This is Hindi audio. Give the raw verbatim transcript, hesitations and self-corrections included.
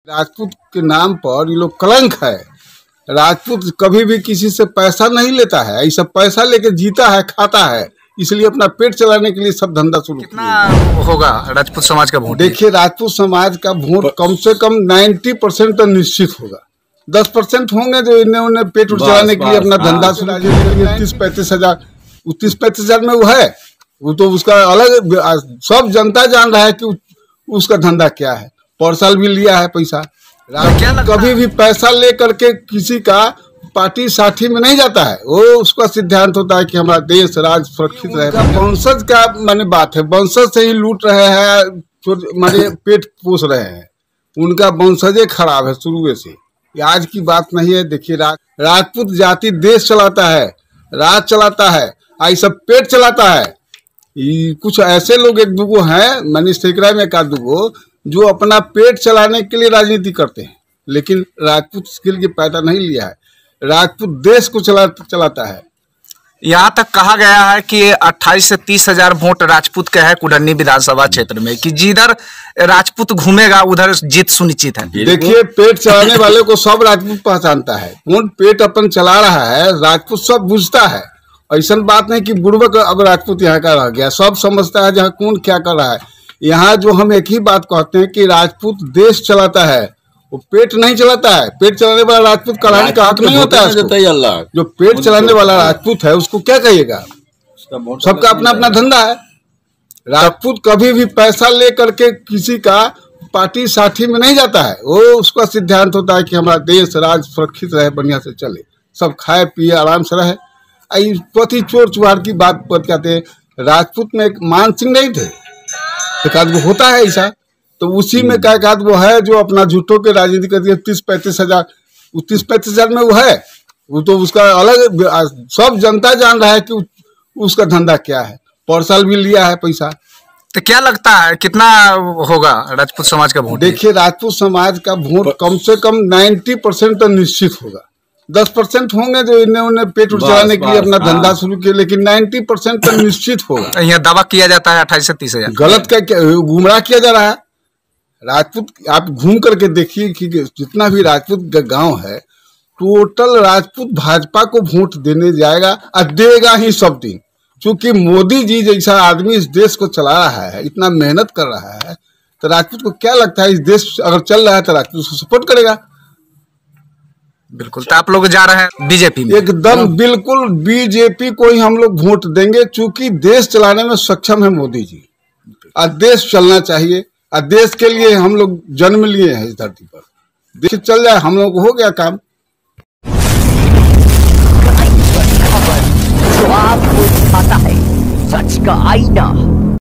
राजपूत के नाम पर ये लोग कलंक है। राजपूत कभी भी किसी से पैसा नहीं लेता है, ऐसा पैसा लेके जीता है, खाता है, इसलिए अपना पेट चलाने के लिए सब धंधा शुरू कितना होगा राजपूत समाज का वोट? देखिए, राजपूत समाज का वोट कम से कम नब्बे परसेंट तो निश्चित होगा। दस परसेंट होंगे जो इन्हें उन्हें पेट चलाने के लिए अपना धंधा शुरू किया। तीस पैंतीस हजार तीस पैंतीस हजार में वो है, वो तो उसका अलग, सब जनता जान रहा है कि उसका धंधा क्या है। परसाल भी लिया है पैसा। कभी भी पैसा ले करके किसी का पार्टी साथी में नहीं जाता है। वो उसका सिद्धांत होता है कि हमारा देश राज सुरक्षित रहे। वंशज का माने बात है, वंशज से ही लूट रहे हैं, माने पेट पोस रहे हैं। उनका वंशजे खराब है शुरू से, आज की बात नहीं है। देखिए, राज, राजपूत जाति देश चलाता है, राज चलाता है, आई सब पेट चलाता है। कुछ ऐसे लोग एक दुगो हैं, मनीष टेकरा में एक दुगो, जो अपना पेट चलाने के लिए राजनीति करते हैं, लेकिन राजपूत स्किल की पैदा नहीं लिया है। राजपूत देश को चला चलाता है। यहाँ तक कहा गया है कि अट्ठाईस से तीस हजार वोट राजपूत के है कुडन्नी विधानसभा क्षेत्र में, कि जिधर राजपूत घूमेगा उधर जीत सुनिश्चित है। देखिए, पेट चलाने वाले को सब राजपूत पहचानता है। कौन पेट अपन चला रहा है राजपूत सब बुझता है। ऐसा बात नहीं कि बुड़बक अब राजपूत यहाँ का रह गया, सब समझता है जहाँ कौन क्या कर रहा है। यहाँ जो हम एक ही बात कहते हैं कि राजपूत देश चलाता है, वो पेट नहीं चलाता है। पेट चलाने वाला राजपूत कराने का हक नहीं होता है। जो पेट चलाने वाला राजपूत है उसको क्या कहिएगा? सबका अपना अपना धंधा है। राजपूत कभी भी पैसा ले करके किसी का पार्टी साथी में नहीं जाता है। वो उसका सिद्धांत होता है कि हमारा देश राज सुरक्षित रहे, बढ़िया से चले, सब खाए पिए आराम से रहे। पति चोर चुहार की बात कहते हैं। राजपूत में एक मान सिंह नहीं थे, एक आदमी होता है ऐसा, तो उसी में क्या एक आदमी वो है जो अपना झूठों के राजनीति करती है। तीस पैंतीस हजार तीस पैंतीस हजार में वो है, वो तो उसका अलग, सब जनता जान रहा है कि उसका धंधा क्या है। परसाल भी लिया है पैसा। तो क्या लगता है कितना होगा राजपूत समाज का वोट? देखिए, राजपूत समाज का वोट कम से कम नब्बे परसेंट तो निश्चित होगा। दस परसेंट होंगे जो इन्हें उन्हें पेट चलाने के लिए अपना धंधा शुरू किया, लेकिन नब्बे परसेंट तो निश्चित होगा। यहाँ दावा किया जाता है अट्ठाईस से तीस हजार। गलत का गुमराह किया जा रहा है। राजपूत आप घूम करके देखिए कि जितना भी राजपूत गांव है, टोटल राजपूत भाजपा को वोट देने जाएगा और देगा ही सब दिन। क्योंकि मोदी जी जैसा आदमी इस देश को चला रहा है, इतना मेहनत कर रहा है, तो राजपूत को क्या लगता है इस देश अगर चल रहा है तो राजपूत उसको सपोर्ट करेगा। बिल्कुल। तो आप लोग जा रहे हैं बीजेपी में? एकदम बिल्कुल बीजेपी को ही हम लोग वोट देंगे, क्योंकि देश चलाने में सक्षम है मोदी जी। और देश चलना चाहिए, और देश के लिए हम लोग जन्म लिए हैं इस धरती पर। देश चल जाए, हम लोग को हो गया काम। जो आपको दिखाता है सच का आईना।